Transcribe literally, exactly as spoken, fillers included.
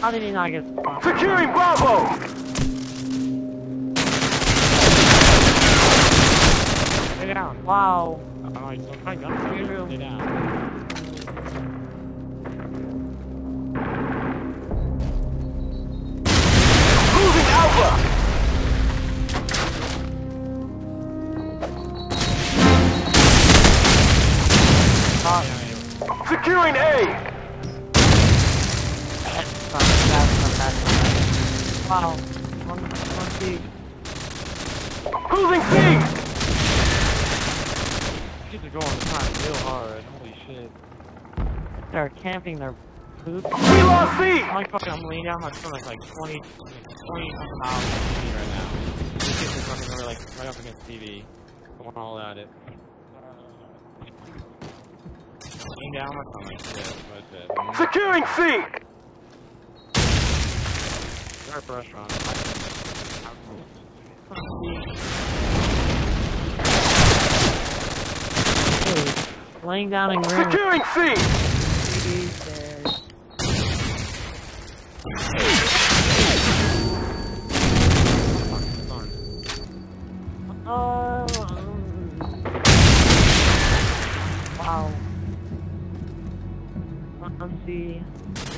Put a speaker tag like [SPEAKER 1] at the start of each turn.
[SPEAKER 1] How did he not get spotted?
[SPEAKER 2] Securing Bravo!
[SPEAKER 1] Stay down. Wow.
[SPEAKER 3] Oh, he's still trying to stay down.
[SPEAKER 2] Losing Alpha!
[SPEAKER 1] Oh,
[SPEAKER 2] Securing A!
[SPEAKER 1] wow. One, one C.
[SPEAKER 2] Losing C!
[SPEAKER 3] Kids are going trying real hard. Holy shit.
[SPEAKER 1] They're camping their poop.
[SPEAKER 2] We lost C!
[SPEAKER 3] I'm like fucking, I'm laying down my phone like, like twenty, twenty something miles from T V right now. These kids are running over like right up against T V. Going all at it. Laying down my phone like shit. That's it.
[SPEAKER 2] Securing C!
[SPEAKER 3] We're at the restaurant.
[SPEAKER 1] Hey, laying down in room.
[SPEAKER 2] Securing C!
[SPEAKER 1] Oh. Wow. Let's see.